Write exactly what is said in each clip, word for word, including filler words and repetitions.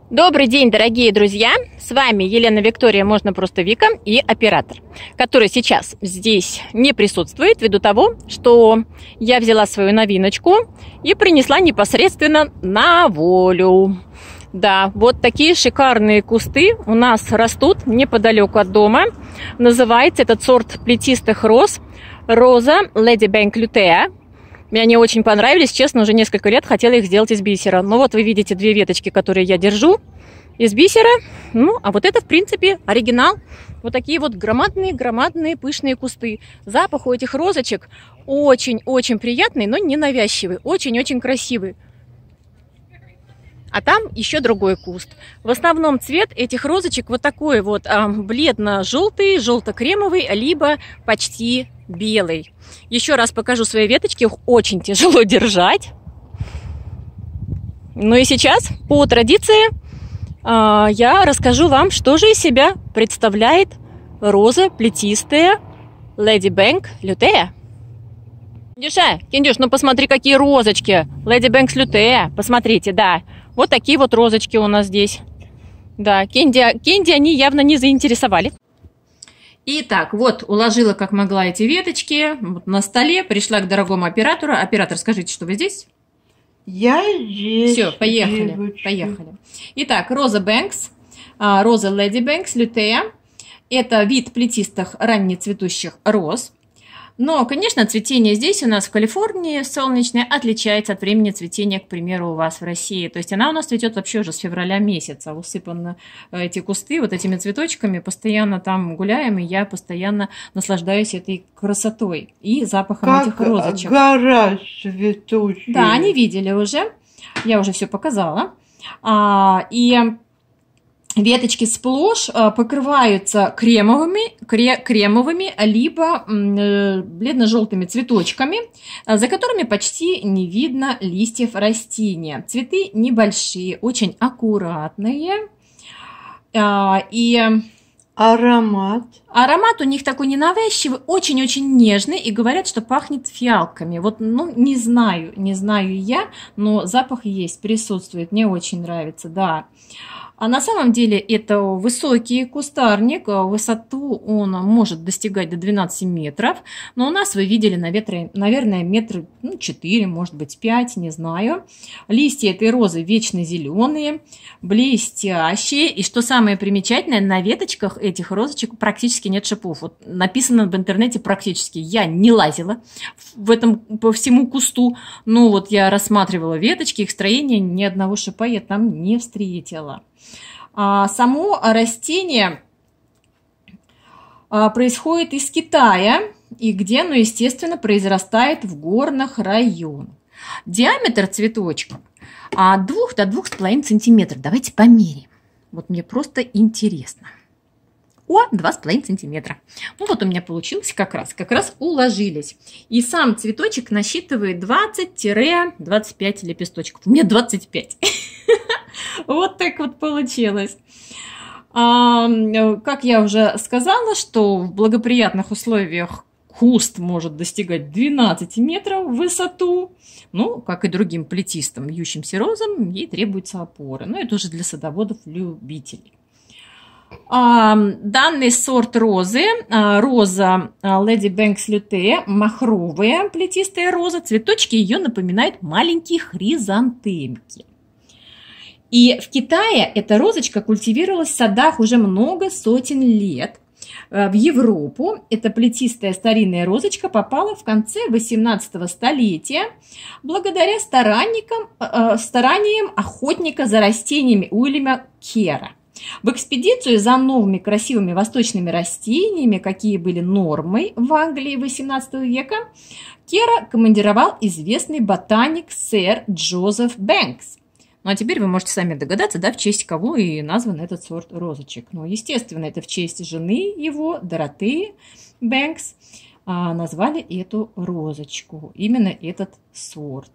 Добрый день, дорогие друзья! С вами Елена Виктория, можно просто Вика, и оператор, который сейчас здесь не присутствует ввиду того, что я взяла свою новиночку и принесла непосредственно на волю. Да, вот такие шикарные кусты у нас растут неподалеку от дома. Называется этот сорт плетистых роз роза Ladybank lutea. Мне они очень понравились, честно, уже несколько лет хотела их сделать из бисера. Но вот вы видите две веточки, которые я держу из бисера. Ну, а вот это, в принципе, оригинал. Вот такие вот громадные-громадные пышные кусты. Запах у этих розочек очень-очень приятный, но не навязчивый. Очень-очень красивый. А там еще другой куст. В основном цвет этих розочек вот такой вот а, бледно-желтый, желто-кремовый, либо почти белый. Еще раз покажу свои веточки. Их очень тяжело держать. Ну и сейчас, по традиции, а, я расскажу вам, что же из себя представляет роза плетистая Ladybank lutea. Кендюша, Кендюш, ну посмотри, какие розочки. Ladybank lutea. Посмотрите, да. Вот такие вот розочки у нас здесь. Да, Кенди, Кенди они явно не заинтересовали. Итак, вот уложила как могла эти веточки вот на столе. Пришла к дорогому оператору. Оператор, скажите, что вы здесь? Я здесь. Все, поехали, девочки. поехали. Итак, роза Бэнкс, роза Ladybank lutea. Это вид плетистых раннецветущих роз. Но, конечно, цветение здесь у нас в Калифорнии солнечное отличается от времени цветения, к примеру, у вас в России. То есть она у нас цветет вообще уже с февраля месяца. Усыпаны эти кусты вот этими цветочками. Постоянно там гуляем, и я постоянно наслаждаюсь этой красотой и запахом как этих розочек. Гора цветущая. Да, они видели уже. Я уже все показала. А, и... Веточки сплошь покрываются кремовыми, кремовыми либо бледно-желтыми цветочками, за которыми почти не видно листьев растения. Цветы небольшие, очень аккуратные. И аромат. Аромат у них такой ненавязчивый, очень-очень нежный, и говорят, что пахнет фиалками. Вот, ну, не знаю, не знаю я, но запах есть, присутствует, мне очень нравится, да. А на самом деле это высокий кустарник, высоту он может достигать до двенадцати метров, но у нас вы видели, наверное, метры ну, четыре, может быть пять, не знаю. Листья этой розы вечно зеленые, блестящие, и что самое примечательное, на веточках этих розочек практически нет шипов. Вот написано в интернете практически, я не лазила в этом по всему кусту, но вот я рассматривала веточки, их строение, ни одного шипа я там не встретила. А само растение происходит из Китая, и где оно, естественно, произрастает в горных районах. Диаметр цветочка от двух до двух с половиной сантиметров. Давайте померяем. Вот мне просто интересно. О, два с половиной сантиметра. Ну вот у меня получилось как раз, как раз уложились. И сам цветочек насчитывает двадцать-двадцать пять лепесточков. У меня двадцать пять. Вот так вот получилось. А, как я уже сказала, что в благоприятных условиях куст может достигать двенадцати метров в высоту. Ну, как и другим плетистым вьющимся розам, ей требуются опоры. Но это уже для садоводов-любителей. А, данный сорт розы, а, роза Ladybank lutea, махровая плетистая роза, цветочки ее напоминают маленькие хризантемки. И в Китае эта розочка культивировалась в садах уже много сотен лет. В Европу эта плетистая старинная розочка попала в конце восемнадцатого столетия благодаря старанникам, э, стараниям охотника за растениями Уильяма Кера. В экспедицию за новыми красивыми восточными растениями, какие были нормой в Англии восемнадцатого века, Кера командировал известный ботаник сэр Джозеф Бэнкс. Ну, а теперь вы можете сами догадаться, да, в честь кого и назван этот сорт розочек. Ну, естественно, это в честь жены его, Доротеи Бэнкс, а, назвали эту розочку, именно этот сорт.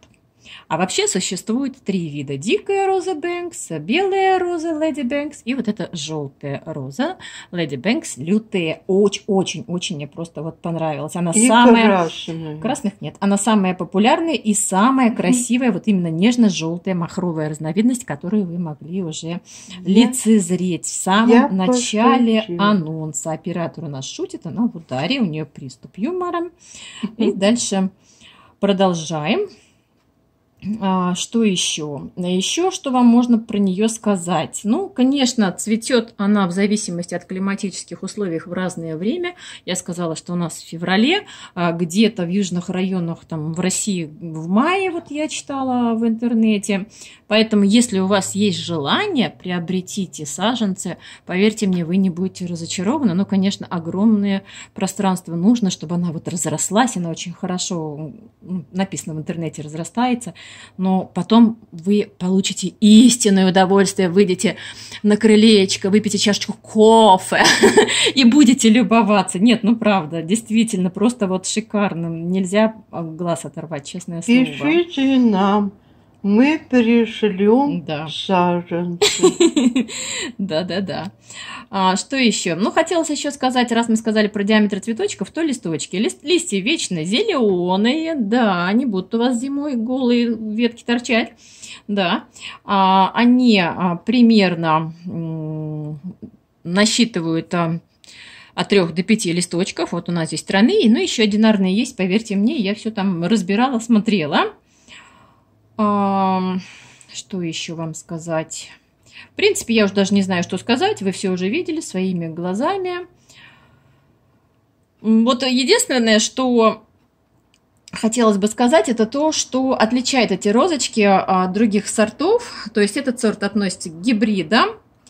А вообще существует три вида. Дикая роза Бэнкс, белая роза Леди Бэнкс и вот эта желтая роза Леди Бэнкс лютая. Очень-очень-очень мне просто вот понравилась. Она И самая... красная. Красных нет. Она самая популярная и самая красивая, вот именно нежно-желтая махровая разновидность, которую вы могли уже лицезреть в самом я начале пошутила. анонса. Оператор у нас шутит, она в ударе, у нее приступ юмора. И дальше продолжаем. А, что еще? Еще что вам можно про нее сказать? Ну, конечно, цветет она в зависимости от климатических условий в разное время. Я сказала, что у нас в феврале, где-то в южных районах, там в России в мае, вот я читала в интернете. Поэтому, если у вас есть желание, приобретите саженцы. Поверьте мне, вы не будете разочарованы. Но, конечно, огромное пространство нужно, чтобы она вот разрослась. Она очень хорошо, написано в интернете, разрастается. Но потом вы получите истинное удовольствие, выйдете на крылечко, выпьете чашечку кофе и будете любоваться. Нет, ну правда, действительно, просто вот шикарно. Нельзя глаз оторвать, честное слово. Пишите нам, мы пришлем Да. саженцы. Да-да-да. А, что еще? Ну, хотелось еще сказать, раз мы сказали про диаметр цветочков, то листочки. Лист, листья вечно зеленые, да, не будут у вас зимой голые ветки торчать. Да, а, они а, примерно м, насчитывают а, от трёх до пяти листочков. Вот у нас здесь тройные, но еще одинарные есть, поверьте мне, я все там разбирала, смотрела. А, что еще вам сказать? В принципе, я уже даже не знаю, что сказать. Вы все уже видели своими глазами. Вот единственное, что хотелось бы сказать, это то, что отличает эти розочки от других сортов. То есть этот сорт относится к гибридам.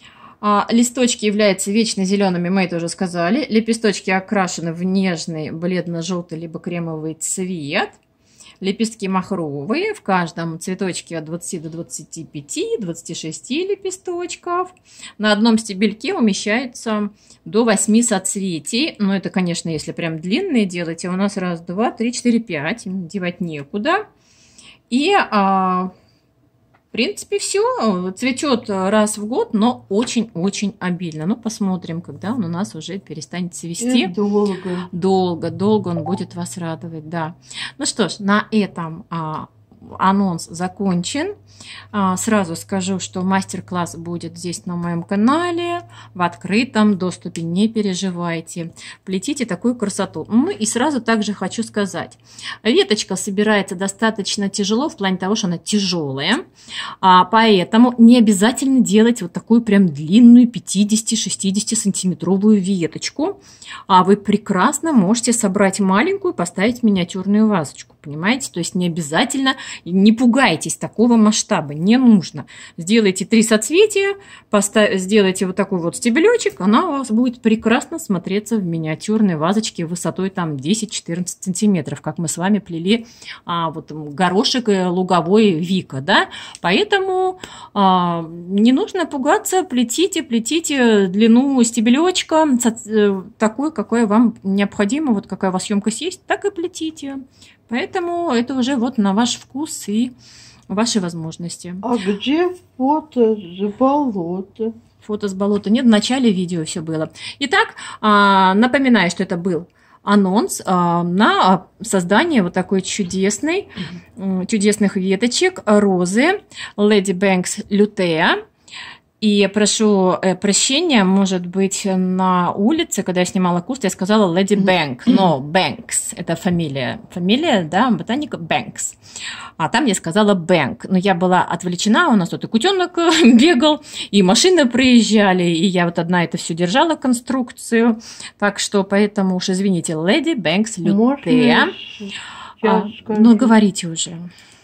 Листочки являются вечно зелеными, мы это уже сказали. Лепесточки окрашены в нежный бледно-желтый либо кремовый цвет. Лепестки махровые, в каждом цветочке от двадцати до двадцати пяти — двадцати шести лепесточков. На одном стебельке умещается до восьми соцветий. Но это, конечно, если прям длинные делать. А у нас раз, два, три, четыре, пять. Девать некуда. И, а, в принципе, все. Цветет раз в год, но очень-очень обильно. Ну, посмотрим, когда он у нас уже перестанет цвести. И долго. Долго, долго он будет вас радовать, да. Ну что ж, на этом а, анонс закончен. А, сразу скажу, что мастер-класс будет здесь на моем канале, в открытом доступе, не переживайте. Плетите такую красоту. Ну и сразу также хочу сказать, веточка собирается достаточно тяжело, в плане того, что она тяжелая, а, поэтому не обязательно делать вот такую прям длинную пятидесяти-шестидесяти сантиметровую веточку. А вы прекрасно можете собрать маленькую, поставить миниатюрную вазочку, понимаете? То есть не обязательно, не пугайтесь такого масштаба, не нужно. Сделайте три соцветия, поставь, сделайте вот такой вот стебелечек, она у вас будет прекрасно смотреться в миниатюрной вазочке высотой там десять-четырнадцать сантиметров, как мы с вами плели а, вот, горошек луговой Вика, да? Поэтому а, не нужно пугаться, плетите, плетите длину стебелечка такую, какая вам необходима, вот какая у вас емкость есть, так и плетите. Поэтому это уже вот на ваш вкус и ваши возможности. А где фото с болота? Фото с болота нет, в начале видео все было. Итак, напоминаю, что это был анонс на создание вот такой чудесной, чудесных веточек розы Lady Banks lutea. И прошу э, прощения, может быть, на улице, когда я снимала куст, я сказала Lady Bank, но Banks – это фамилия. Фамилия, да, ботаника Banks. А там я сказала Bank. Но я была отвлечена, у нас тут и кутенок бегал, и машины проезжали, и я вот одна это все держала, конструкцию. Так что, поэтому уж извините, Lady Banks lutea. А, ну, говорите уже.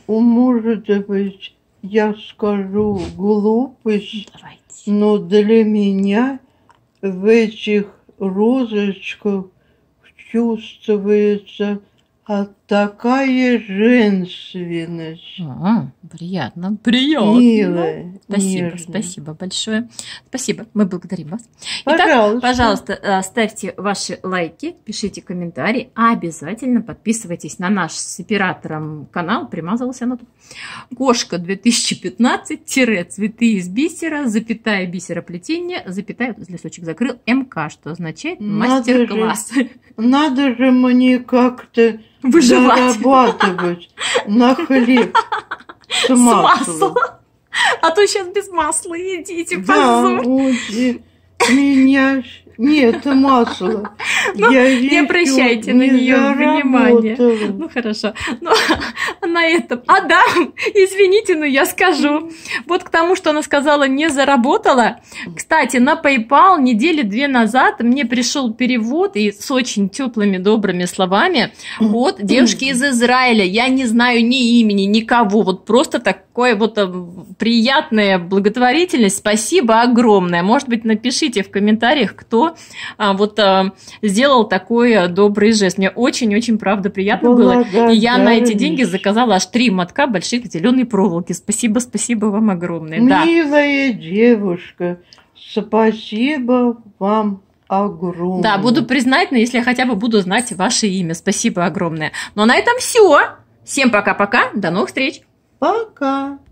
Может быть, я скажу глупость, Давайте. но для меня в этих розочках чувствуется такая женственность. А, приятно, приятно. Милая, Спасибо, нежная. спасибо большое. Спасибо, мы благодарим вас. Пожалуйста. Итак, пожалуйста, ставьте ваши лайки, пишите комментарии, а обязательно подписывайтесь на наш с оператором канал, примазалась она тут. Кошка две тысячи пятнадцать, цветы из бисера, запятая бисероплетение, запятая, вот лесочек закрыл, МК, что означает мастер-класс. Надо же мне как-то Выживать. зарабатывать на хлеб с С маслом. маслом. А то сейчас без масла едите, Да, позор. очень. Меня ж- нет масла. Ну, Я не еще обращайте на не нее внимания. заработала. Ну хорошо. Ну, на этом. А да, извините, но я скажу. Вот к тому, что она сказала, не заработала. Кстати, на PayPal недели две назад мне пришел перевод и с очень теплыми, добрыми словами от девушки из Израиля. Я не знаю ни имени, никого. Вот просто такое вот э, приятная благотворительность. Спасибо огромное. Может быть, напишите в комментариях, кто а, вот а, сделал такой а, добрый жест. Мне очень-очень, правда, приятно было. И я на эти деньги заказала аж три мотка больших зеленой проволоки. Спасибо, спасибо вам огромное. Да. Милая девушка, спасибо вам огромное. Да, буду признательна, если я хотя бы буду знать ваше имя. Спасибо огромное. Ну а на этом все. Всем пока-пока. До новых встреч. Пока.